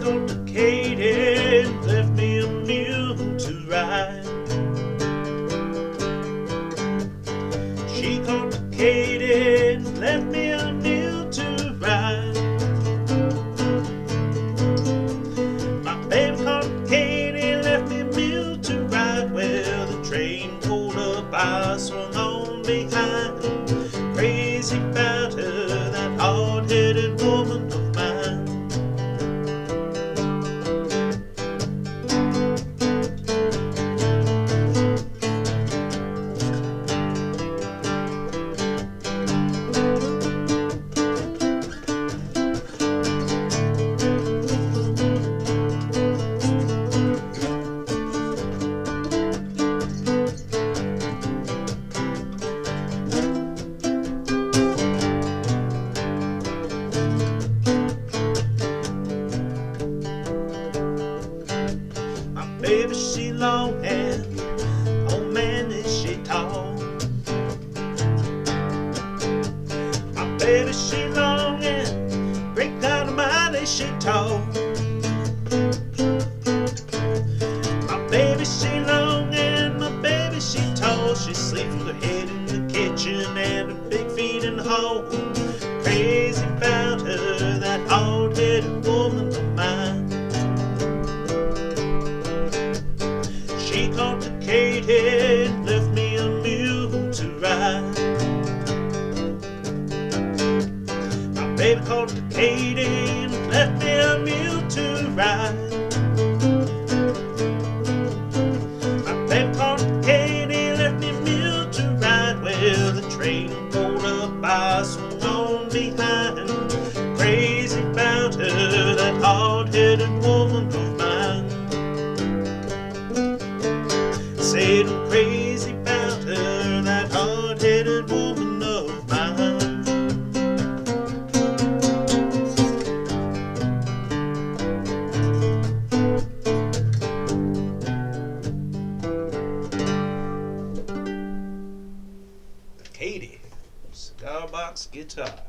called to Katy, left me a mule to ride. She called to Katy, left me a mule to ride. My baby called to Katy, left me a mule to ride. Well, the train pulled up, I swung on behind. Crazy about her, that hard-headed woman of mine. Baby, she long and oh man, is she tall. My baby, she long and great dynamite, is she tall. My baby, she long and my baby, she tall. She sleeps with her head in the kitchen and her big feet in the hall. Crazy about her, that hard-headed woman of mine. She called to Katy, left me a mule to ride. My baby called to Katy, left me a mule to ride. My baby called to Katy, left me a mule to ride. Well, the train pulled up, I swung on behind. Crazy about her, that hard-headed woman of mine. Said I'm crazy about her, that hard-headed woman of mine. Katy, Cigar box guitar.